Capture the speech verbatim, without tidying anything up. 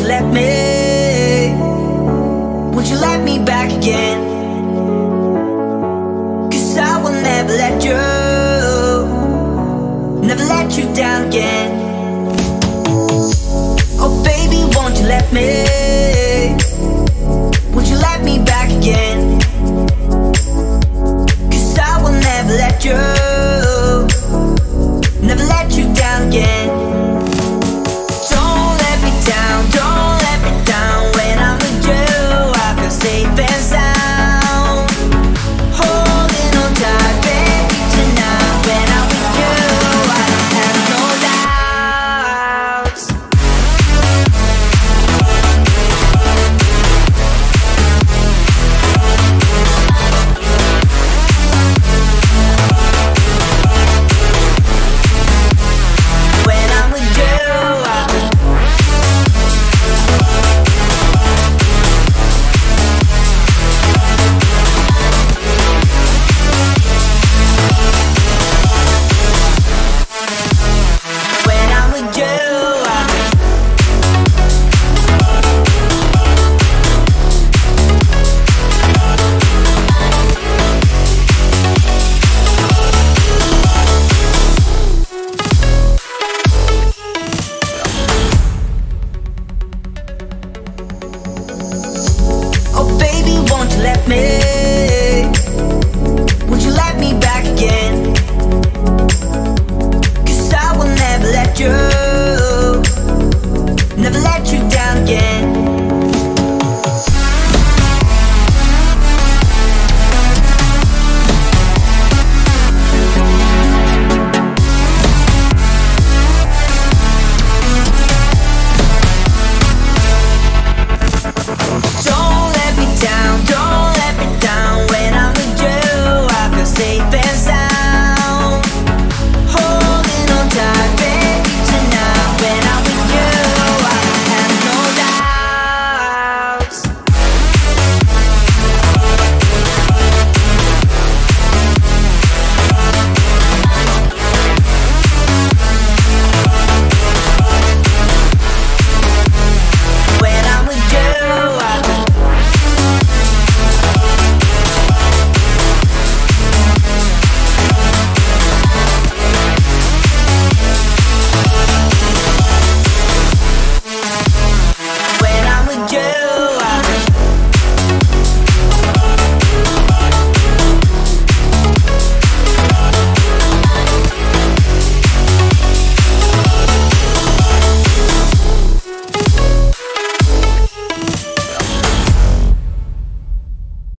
you let me? Won't you let me back again? 'Cause I will never let you, never let you down again. Oh baby, won't you let me? Won't you let me back again? 'Cause I will never let you